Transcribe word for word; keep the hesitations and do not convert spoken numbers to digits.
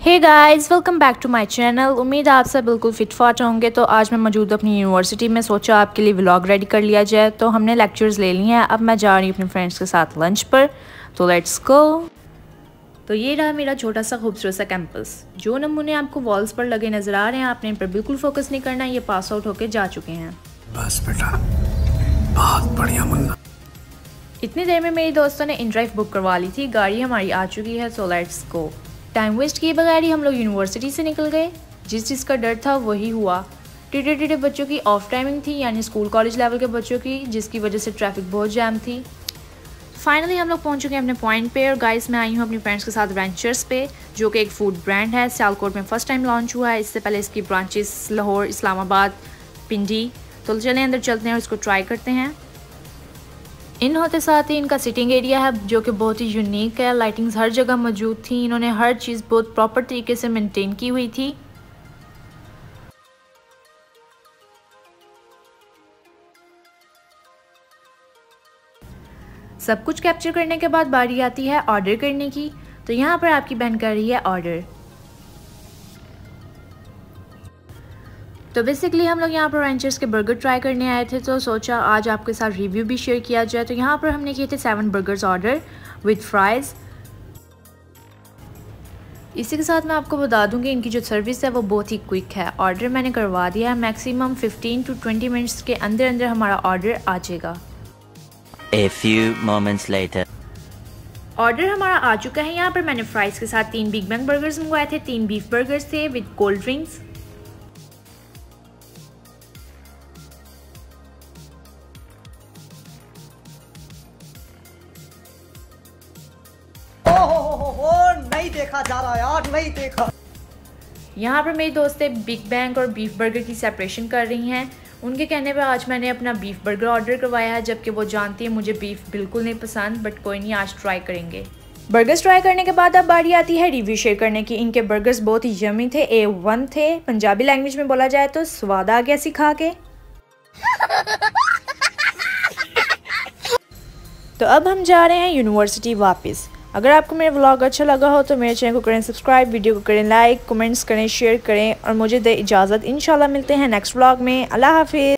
Hey guys, welcome back to my channel. उम्मीद है आप सब बिल्कुल फिट फाट होंगे। तो आज मैं मौजूद अपनी यूनिवर्सिटी में, सोचा आपके लिए व्लॉग रेडी कर लिया जाए। तो हमने लेक्चर्स ले लिए हैं, अब मैं जा रही हूँ अपने फ्रेंड्स के साथ लंच पर। तो लेट्स गो। तो ये रहा मेरा छोटा सा खूबसूरत सा कैंपस। जो नमूने आपको वॉल्स पर लगे नज़र आ रहे हैं, आपने इन पर बिल्कुल फोकस नहीं करना। ये पास आउट होके जा चुके हैं। बस बेटा, बहुत बढ़िया मुन्ना। इतनी देर में मेरी दोस्तों ने इन ड्राइव बुक करवा ली थी। गाड़ी हमारी आ चुकी है। So let's go. Time waste किए बगैर ही हम लोग यूनिवर्सिटी से निकल गए। जिस चीज़ का डर था वही हुआ। टीटे टीटे बच्चों की ऑफ टाइमिंग थी, यानी स्कूल कॉलेज लेवल के बच्चों की, जिसकी वजह से ट्रैफिक बहुत जैम थी। फाइनली हम लोग पहुंच चुके हैं अपने पॉइंट पे। और गाइस, मैं आई हूँ अपनी फ्रेंड्स के साथ वेंचर्स पे, जो कि एक फूड ब्रांड है। सियालकोट में फर्स्ट टाइम लॉन्च हुआ है। इससे पहले इसकी ब्रांचेस लाहौर, इस्लामाबाद, पिंडी। तो चलें अंदर चलते हैं और इसको ट्राई करते हैं। इन होते साथ ही इनका सिटिंग एरिया है, जो कि बहुत ही यूनिक है। लाइटिंग्स हर जगह मौजूद थी। इन्होंने हर चीज़ बहुत प्रॉपर तरीके से मेंटेन की हुई थी। सब कुछ कैप्चर करने के बाद बारी आती है ऑर्डर करने की। तो यहाँ पर आपकी बहन कर रही है ऑर्डर। तो बेसिकली हम लोग यहाँ पर वेंचर्स के बर्गर ट्राई करने आए थे, तो सोचा आज आपके साथ रिव्यू भी शेयर किया जाए। तो यहाँ पर हमने किए थे seven burgers order with fries. इसी के साथ मैं आपको बता दूँ कि इनकी जो सर्विस है वो बहुत ही क्विक है। ऑर्डर मैंने करवा दिया है। Maximum fifteen to twenty minutes के अंदर अंदर हमारा ऑर्डर आ जाएगा। A few moments later. Order हमारा आ चुका है। यहाँ पर मैंने फ्राइज़ के साथ तीन बिग बैंग बर्गर्स मंगवाए थे। तीन बीफ बर्गर्स थे विद कोल्ड ड्रिंक्स। नहीं देखा जा रहा यार, नहीं देखा। यहाँ पर मेरी दोस्तें बिग बैंग और बीफ बर्गर की सेपरेशन कर रही हैं। उनके कहने पे आज मैंने अपना बीफ बर्गर ऑर्डर करवाया है, जबकि वो जानती है मुझे बीफ बिल्कुल नहीं पसंद। बट कोई नहीं, आज ट्राई करेंगे। बर्गर्स ट्राई करने के बाद अब बारी आती है रिव्यू शेयर करने की। इनके बर्गर्स बहुत ही यमी थे, ए वन थे। पंजाबी लैंग्वेज में बोला जाए तो स्वाद आ गया सिखा के। तो अब हम जा रहे हैं यूनिवर्सिटी वापस। अगर आपको मेरा व्लॉग अच्छा लगा हो तो मेरे चैनल को करें सब्सक्राइब, वीडियो को करें लाइक, कमेंट्स करें, शेयर करें और मुझे दे इजाज़त। इंशाल्लाह मिलते हैं नेक्स्ट व्लॉग में। अल्लाह हाफिज़।